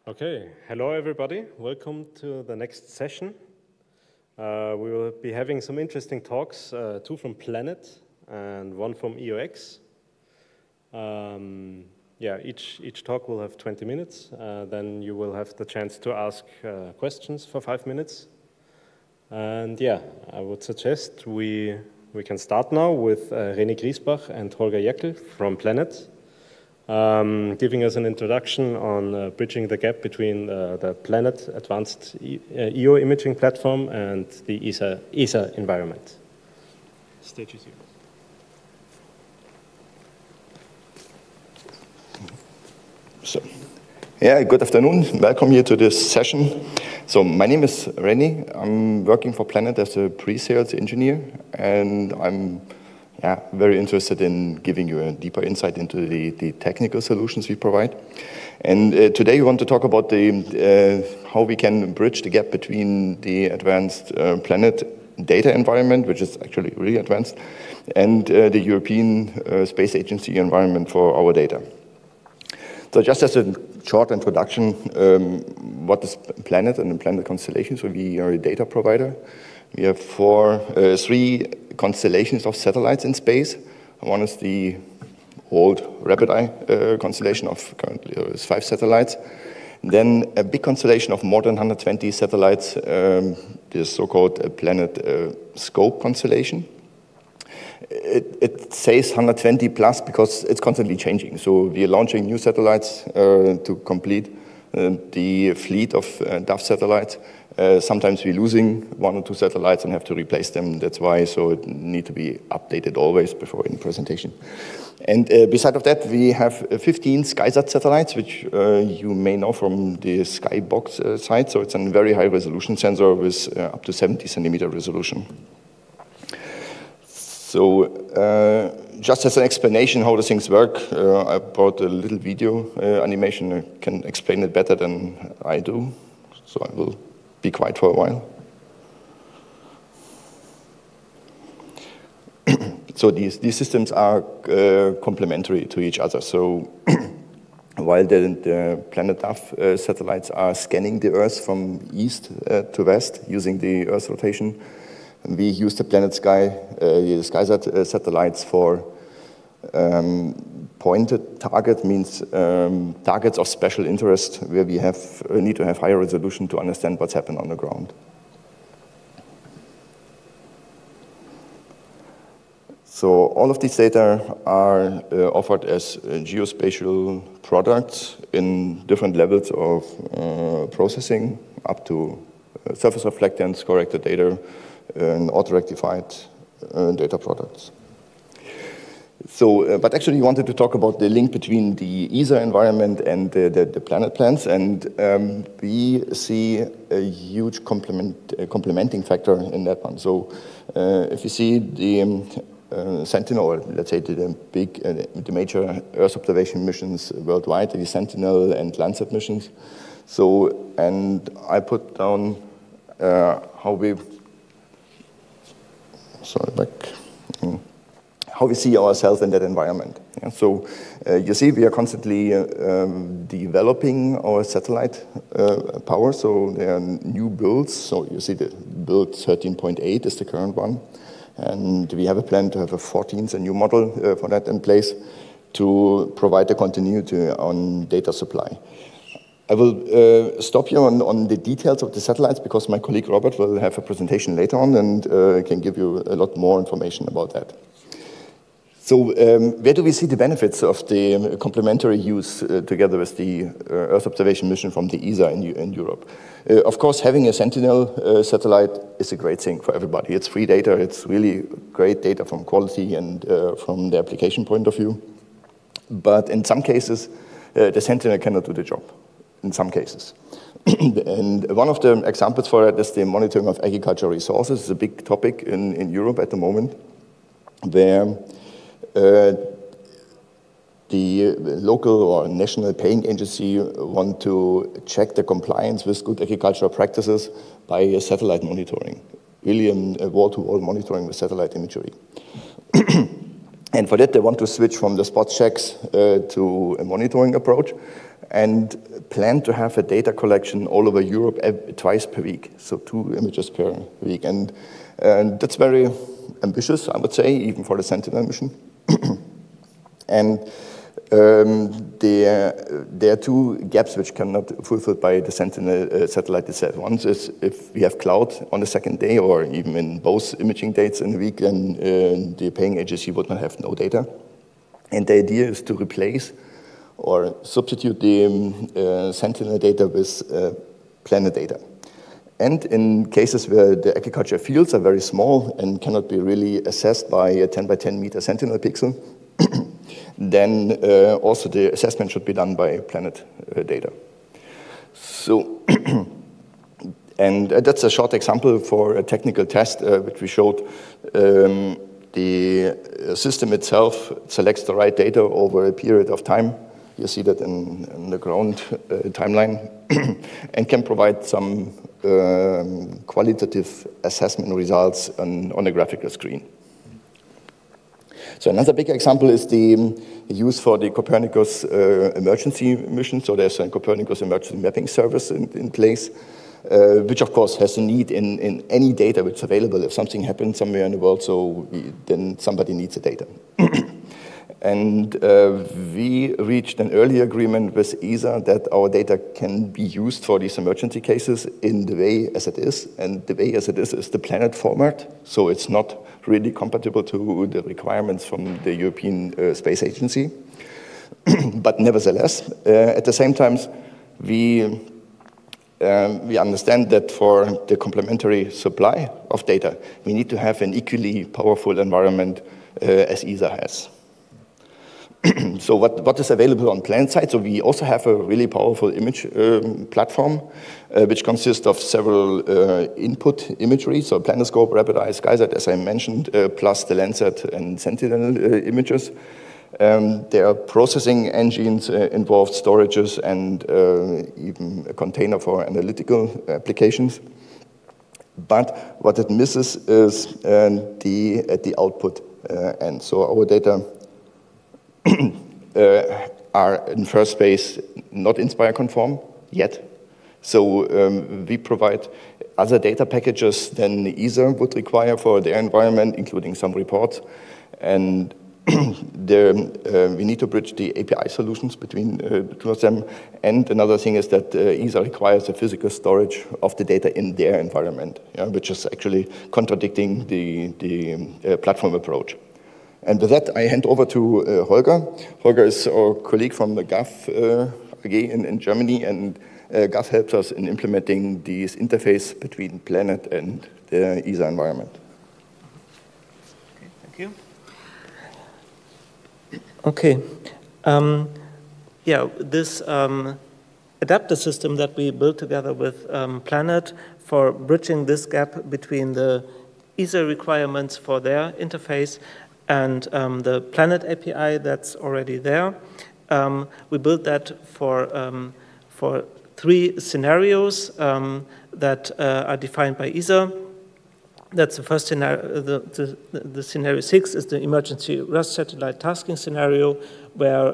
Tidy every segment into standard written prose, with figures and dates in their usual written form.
Okay, hello everybody. Welcome to the next session. We will be having some interesting talks, two from Planet and one from EOX. Each talk will have 20 minutes. Then you will have the chance to ask questions for 5 minutes. And yeah, I would suggest we can start now with René Griesbach and Holger Jäckel from Planet. Giving us an introduction on bridging the gap between the Planet advanced EO imaging platform and the ESA environment. Stage is yours. So, yeah, good afternoon. Welcome here to this session. So my name is René. I'm working for Planet as a pre-sales engineer, and I'm very interested in giving you a deeper insight into the technical solutions we provide. And today we want to talk about how we can bridge the gap between the advanced Planet data environment, which is actually really advanced, and the European Space Agency environment for our data. So just as a short introduction, what is Planet and the Planet constellation? So we are a data provider. We have three constellations of satellites in space. One is the old Rapid Eye constellation of currently 5 satellites. And then a big constellation of more than 120 satellites, the so-called Planet Scope constellation. It says 120 plus because it's constantly changing. So we are launching new satellites to complete the fleet of DAF satellites. Sometimes we're losing 1 or 2 satellites and have to replace them. That's why, so it needs to be updated always before any presentation. And beside of that, we have 15 SkySat satellites, which you may know from the Skybox site. So it's a very high resolution sensor with up to 70 centimeter resolution. So just as an explanation how the things work, I brought a little video animation. I can explain it better than I do. So I will be quiet for a while. So these systems are complementary to each other. So while the Planet DAF satellites are scanning the Earth from east to west using the Earth rotation, we use the Planet Sky, the SkySat satellites for pointed target, means targets of special interest where we need to have higher resolution to understand what's happened on the ground. So all of these data are offered as geospatial products in different levels of processing, up to surface reflectance, corrected data, and auto-rectified data products. So, but actually, we wanted to talk about the link between the ESA environment and the Planet plans, and we see a huge complementing factor in that one. So, if you see the Sentinel, or let's say the major Earth observation missions worldwide, the Sentinel and Landsat missions. So, and I put down how we see ourselves in that environment. Yeah, so you see we are constantly developing our satellite power, so there are new builds. So you see the build 13.8 is the current one. And we have a plan to have a 14th, a new model for that in place to provide the continuity on data supply. I will stop you on the details of the satellites because my colleague Robert will have a presentation later on and can give you a lot more information about that. So where do we see the benefits of the complementary use together with the Earth observation mission from the ESA in Europe? Of course, having a Sentinel satellite is a great thing for everybody. It's free data. It's really great data from quality and from the application point of view. But in some cases, the Sentinel cannot do the job. In some cases. And one of the examples for that is the monitoring of agricultural resources. It's a big topic in Europe at the moment, where the local or national paying agency want to check the compliance with good agricultural practices by satellite monitoring, really a wall-to-wall monitoring with satellite imagery. And for that, they want to switch from the spot checks to a monitoring approach. and plan to have a data collection all over Europe twice per week, so 2 images per week. And that's very ambitious, I would say, even for the Sentinel mission. And there are 2 gaps which cannot be fulfilled by the Sentinel satellite itself. One is if we have cloud on the second day, or even in both imaging dates in a week, then the paying agency would not have no data. And the idea is to replace or substitute the Sentinel data with Planet data. And in cases where the agriculture fields are very small and cannot be really assessed by a 10 by 10 meter Sentinel pixel, then also the assessment should be done by Planet data. So, and that's a short example for a technical test which we showed. The system itself selects the right data over a period of time. You see that in the ground timeline, and can provide some qualitative assessment results on a graphical screen. So another big example is the use for the Copernicus emergency mission. So there's a Copernicus emergency mapping service in place, which of course has a need in any data which is available. If something happens somewhere in the world, then somebody needs the data. And we reached an early agreement with ESA that our data can be used for these emergency cases in the way as it is. And the way as it is the Planet format. So it's not really compatible to the requirements from the European Space Agency. But nevertheless, at the same time, we understand that for the complementary supply of data, we need to have an equally powerful environment as ESA has. So what is available on Planet side? So we also have a really powerful image platform, which consists of several input imagery, so PlanetScope, RapidEye, SkySat, as I mentioned, plus the Landsat and Sentinel images. There are processing engines involved, storages, and even a container for analytical applications. But what it misses is the output. And so our data are in first place not Inspire conform yet. So we provide other data packages than ESA would require for their environment, including some reports. And we need to bridge the API solutions between the two of them. And another thing is that ESA requires a physical storage of the data in their environment, which is actually contradicting the platform approach. And with that, I hand over to Holger. Holger is our colleague from the GAF AG in Germany, and GAF helps us in implementing this interface between Planet and the ESA environment. Okay, thank you. Okay. This adapter system that we built together with Planet for bridging this gap between the ESA requirements for their interface and the Planet API that's already there. We built that for 3 scenarios that are defined by ESA. That's the first scenario. The scenario 6 is the emergency RUST satellite tasking scenario, where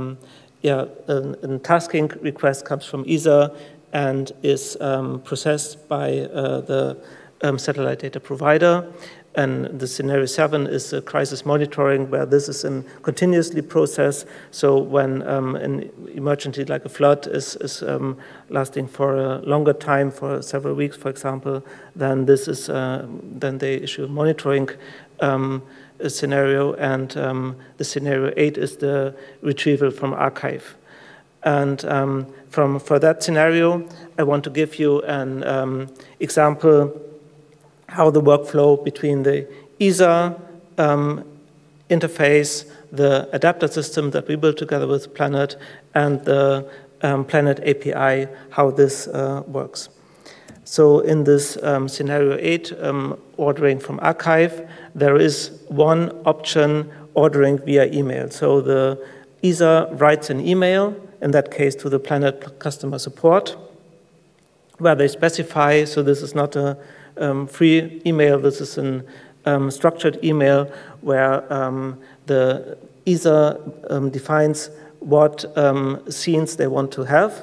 a tasking request comes from ESA and is processed by the satellite data provider. And the scenario 7 is a crisis monitoring, where this is in continuously processed. So when an emergency like a flood is lasting for a longer time, for several weeks, for example, then this is then they issue a monitoring scenario, and the scenario 8 is the retrieval from archive. And for that scenario, I want to give you an example how the workflow between the ESA interface, the adapter system that we built together with Planet, and the Planet API, how this works. So in this scenario 8, ordering from archive, there is one option, ordering via email. So the ESA writes an email, in that case to the Planet customer support, where they specify, so this is not a free email, this is a structured email where the ESA defines what scenes they want to have.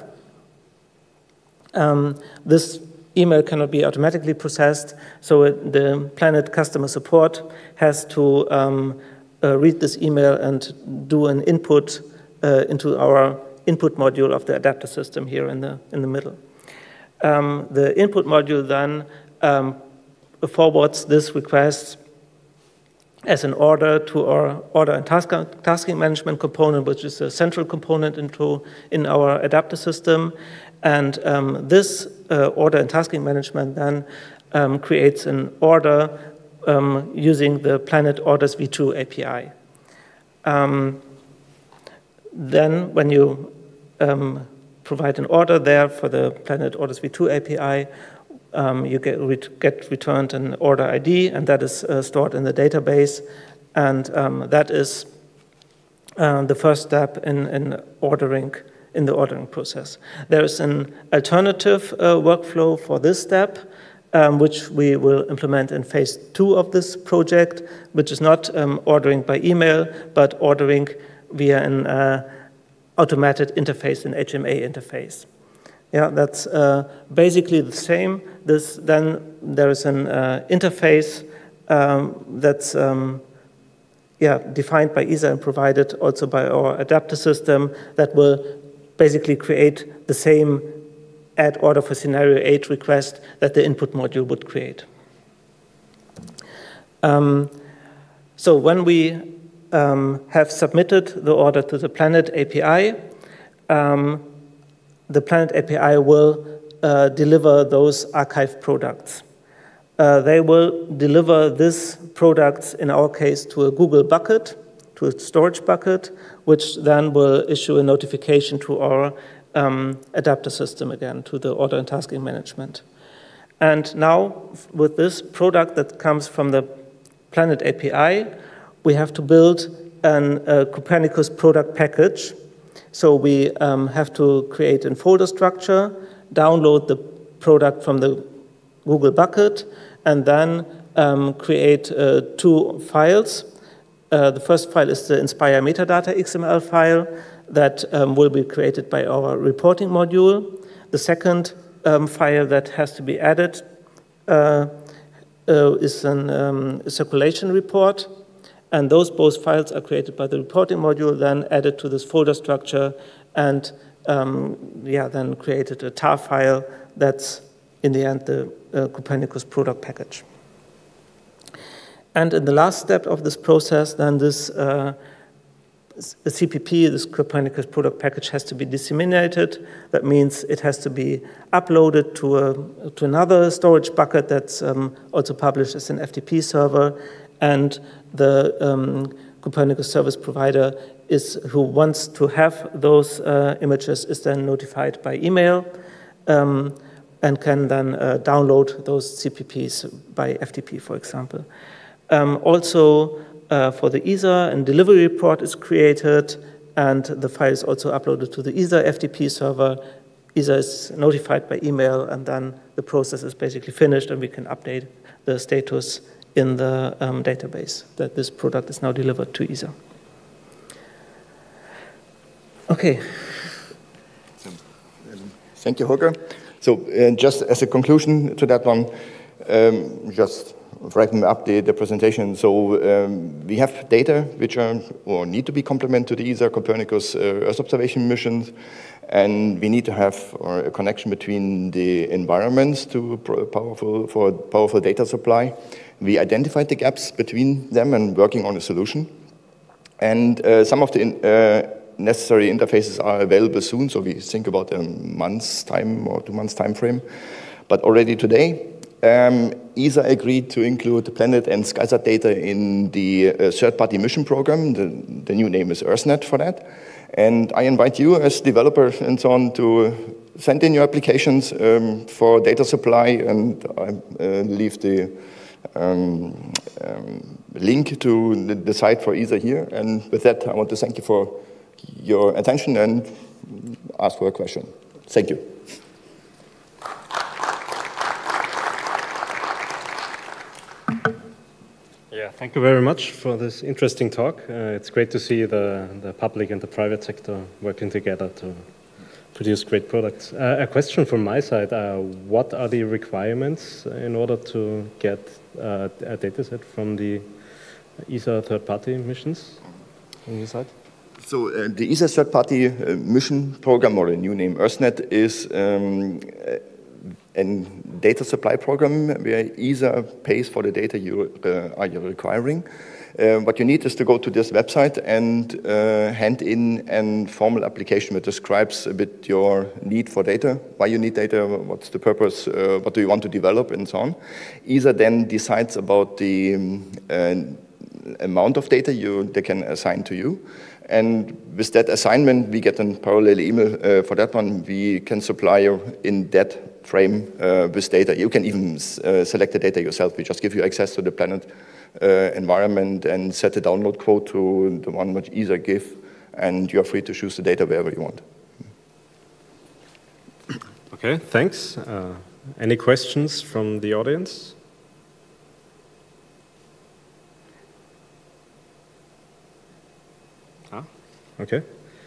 This email cannot be automatically processed, so the Planet customer support has to read this email and do an input into our input module of the adapter system here in the middle. The input module then forwards this request as an order to our order and tasking management component, which is a central component in our adapter system. And this order and tasking management then creates an order using the Planet Orders v2 API. Then when you provide an order there for the Planet Orders v2 API, you get returned an order ID, and that is stored in the database. And that is the first step in ordering, in the ordering process. There is an alternative workflow for this step, which we will implement in phase 2 of this project, which is not ordering by email, but ordering via an automated interface, an HMA interface. Yeah, that's basically the same. Then there is an interface that's defined by ESA and provided also by our adapter system that will basically create the same add order for scenario 8 request that the input module would create. So when we have submitted the order to the Planet API, the Planet API will deliver those archive products. They will deliver these products, in our case, to a Google bucket, to a storage bucket, which then will issue a notification to our adapter system again, to the order and tasking management. And now, with this product that comes from the Planet API, we have to build a Copernicus product package. So we have to create a folder structure, download the product from the Google bucket, and then create 2 files. The first file is the Inspire metadata XML file that will be created by our reporting module. The second file that has to be added is a circulation report. And those both files are created by the reporting module, then added to this folder structure, and then created a tar file that's, in the end, the Copernicus product package. And in the last step of this process, then this CPP, this Copernicus product package, has to be disseminated. That means it has to be uploaded to another storage bucket that's also published as an FTP server, and the Copernicus service provider who wants to have those images is then notified by email and can then download those CPPs by FTP, for example. Also, for the ESA, a delivery report is created, and the file is also uploaded to the ESA FTP server. ESA is notified by email, and then the process is basically finished, and we can update the status in the database that this product is now delivered to ESA. Okay. Thank you, Holger. So just as a conclusion to that one, just wrapping up the presentation. So we have data which are or need to be complemented to the ESA Copernicus Earth observation missions, and we need to have a connection between the environments to powerful data supply. We identified the gaps between them and working on a solution. And some of the necessary interfaces are available soon, so we think about a month's time or 2 months time frame. But already today, ESA agreed to include the Planet and SkySat data in the third-party mission program. The new name is EarthNet for that. And I invite you as developers and so on to send in your applications for data supply, and I leave the link to the site for ESA here. And with that, I want to thank you for your attention and ask for a question. Thank you. Yeah, Thank you very much for this interesting talk. It's great to see the public and the private sector working together to produce great products. A question from my side, what are the requirements in order to get a dataset from the ESA third-party missions on your side? So the ESA third-party mission program, or a new name, EarthNet, is a data supply program where ESA pays for the data you are requiring. What you need is to go to this website and hand in a formal application that describes a bit your need for data, why you need data, what's the purpose, what do you want to develop, and so on. ESA then decides about the amount of data they can assign to you. And with that assignment, we get a parallel email for that one. We can supply you in that frame with data. You can even select the data yourself. We just give you access to the Planet environment and set a download quote to the one which ESA give, and you're free to choose the data wherever you want. Okay, thanks. Any questions from the audience? Okay.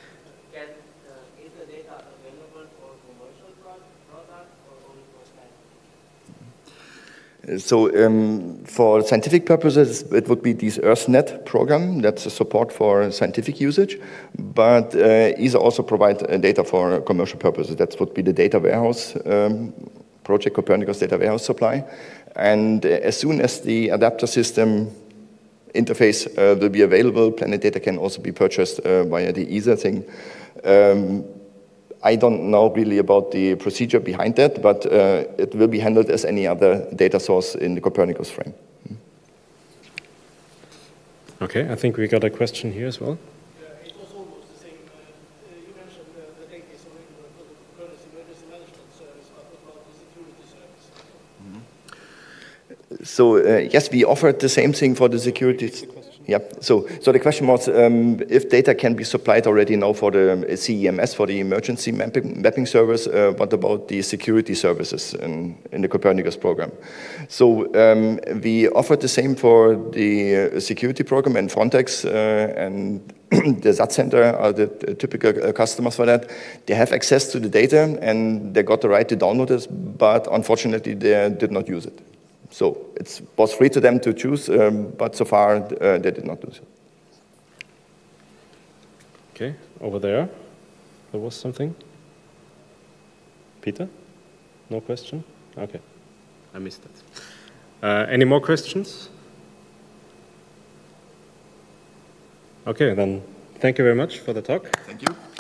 Is the data available for commercial products or only for science? So for scientific purposes, it would be this EarthNet program. That's a support for scientific usage. But ESA also provides data for commercial purposes. That would be the data warehouse, Project Copernicus data warehouse supply. And as soon as the adapter system interface will be available, Planet data can also be purchased via the ESA thing. I don't know really about the procedure behind that, but it will be handled as any other data source in the Copernicus frame. Okay, I think we got a question here as well. It was almost the same. You mentioned the data is available for the Copernicus Emergency Management Service, but what about the security service? So yes, we offered the same thing for the security. Yeah. So the question was if data can be supplied already now for the CEMS, for the emergency mapping service. What about the security services in the Copernicus program? So we offered the same for the security program, and Frontex and the SAT Center are the typical customers for that. They have access to the data and they got the right to download it, but unfortunately they did not use it. So it was free to them to choose, but so far they did not do so. Okay, over there was something. Peter? No question? Okay, I missed that. Any more questions? Okay, then thank you very much for the talk. Thank you.